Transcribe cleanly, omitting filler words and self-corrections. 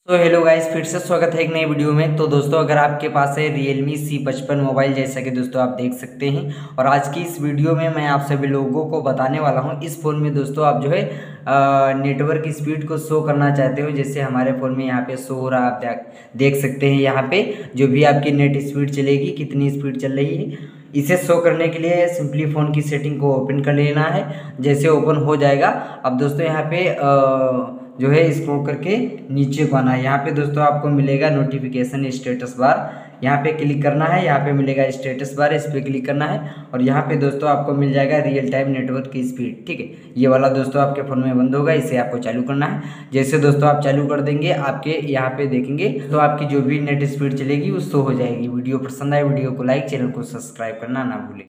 तो hello guys, फिर से स्वागत है एक नई वीडियो में। तो दोस्तों, अगर आपके पास है Realme C55 मोबाइल, जैसा कि दोस्तों आप देख सकते हैं, और आज की इस वीडियो में मैं आप सभी लोगों को बताने वाला हूं। इस फ़ोन में दोस्तों आप जो है नेटवर्क स्पीड को शो करना चाहते हो, जैसे हमारे फ़ोन में यहाँ पे शो हो रहा है। आप देख सकते हैं यहाँ पे जो भी आपकी नेट स्पीड चलेगी, कितनी स्पीड चल रही है, इसे शो करने के लिए सिंपली फ़ोन की सेटिंग को ओपन कर लेना है। जैसे ओपन हो जाएगा, अब दोस्तों यहाँ पे जो है स्क्रॉल करके नीचे को आना है। यहाँ पे दोस्तों आपको मिलेगा नोटिफिकेशन स्टेटस बार, यहाँ पे क्लिक करना है। यहाँ पे मिलेगा स्टेटस बार, इस पे क्लिक करना है और यहाँ पे दोस्तों आपको मिल जाएगा रियल टाइम नेटवर्क की स्पीड। ठीक है, ये वाला दोस्तों आपके फ़ोन में बंद होगा, इसे आपको चालू करना है। जैसे दोस्तों आप चालू कर देंगे, आपके यहाँ पे देखेंगे तो आपकी जो भी नेट स्पीड चलेगी वो शो हो जाएगी। वीडियो पसंद आए वीडियो को लाइक, चैनल को सब्सक्राइब करना ना भूलें।